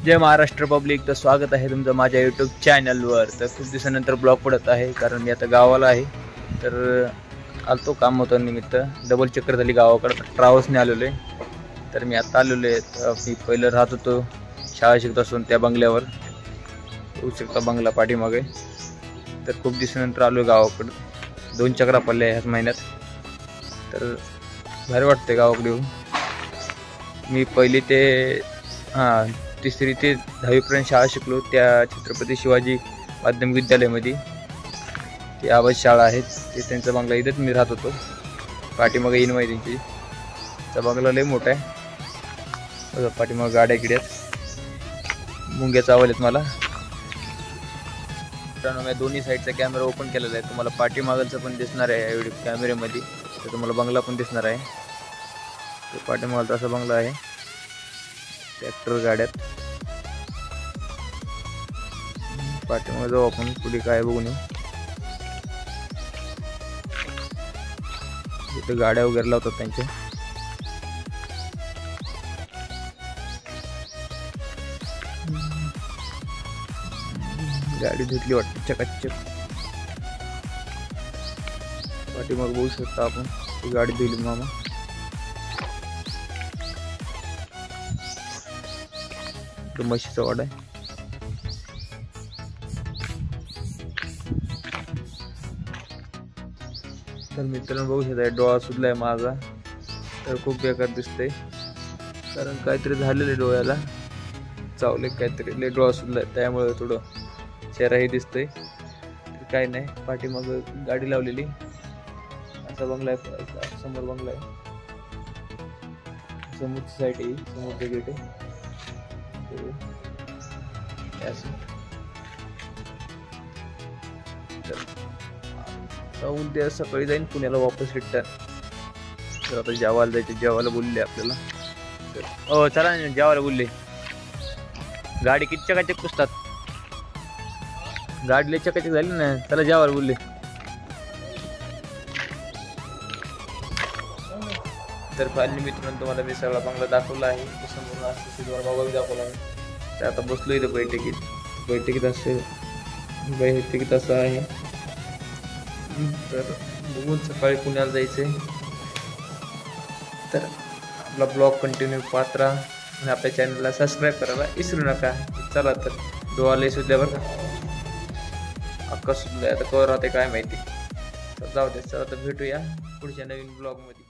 जय Maharashtra public, तर स्वागत आहे तुमचं माझ्या यूट्यूब चॅनलवर। तर खूप दिवसानंतर ब्लॉग पडत आहे, कारण मी आता गावाला आहे। तर आलतो काम होतं निमित्त, डबल चक्कर झाली गावाकडे, ट्रॅव्हल्सने आलेलो आहे। तर मी आता आलेलो आहे। मी पहिलं राहत होतो शाळा शिकत असून त्या बंगल्यावर, उचकता बंगला पाठीमागे। तर खूप दिवसानंतर आलो गावाकडे, 2 चक्रा पडल्या ह्याच महिन्यात। तर भारी वाटते गावाकडे येऊन। मी पहिली ते तिसरी ते 10वीपर्यंत शाळा शिकलो त्या छत्रपती शिवाजी माध्यमिक विद्यालयामध्ये। ती आवाज शाळा आहे, ते त्यांचा बंगला, इथेच मी राहत होतो। पाठीमागे येईन माहिती त्यांची, त्या बंगला लय मोठा आहे। पाठीमागे गाड्या गिड्यात मुंग्याचा आवाज येत मला। मित्रांनो, मी दोन्ही साईडचा कॅमेरा ओपन केलेला आहे, तुम्हाला पाठीमागचं पण दिसणार आहे या व्हिडिओ कॅमेऱ्यामध्ये। तर तुम्हाला बंगला पण दिसणार आहे। तो पाठीमागचा असा बंगला आहे, ट्रॅक्टर गाड्यात। पाठीमागे जाऊ आपण, पुढे काय बघून येऊ। इथे गाड्या वगैरे लावतात त्यांच्या। गाडी धुतली वाटते चकाचक, पाठीमागे बघू शकता आपण, ती गाडी धुतली मामा। तो म्हशीचा वाडा आहे। तर मित्रांनो बघू शकता, डोळा सुजलाय माझा, तर खूप बेकार दिसतंय, कारण काहीतरी झालेलं डोळ्याला, चावले काहीतरी, लय डोळा सुजलाय, त्यामुळे थोडं चेहराही दिसतंय। तर काय नाही, पाठीमाग गाडी लावलेली, असा बंगला आहे, समोर बंगला आहे, समोरची साईड आहे, समोरचं गेट आहे। तर उद्या सकाळी जाईन पुण्याला वापस रिटर्न। तर आता जेवायला जायचं, जेवायला बोलले आपल्याला। तर चला ना, जेवायला बोलले। गाडी किती चकाचक पुसतात, गाडीला चकाचक झाली ना, चला जेवायला बोलले। तर फायनली मित्रांनो, तुम्हाला मी सगळा बंगला दाखवला आहे, समोर बाबा दाखवला आहे। तर आता बसलो इथं बैठकीत असं आहे। तर बघून सकाळी पुण्याला जायचंय। तर आपला ब्लॉग कंटिन्यू पाहत राहा आणि आपल्या चॅनलला सबस्क्राईब करायला विसरू नका। चला तर, डोळा सुद्धा बरं का, अक्का सुद्धा आता कवर राहते काय माहिती। तर जाऊ दे, चला तर भेटूया पुढच्या नवीन ब्लॉगमध्ये।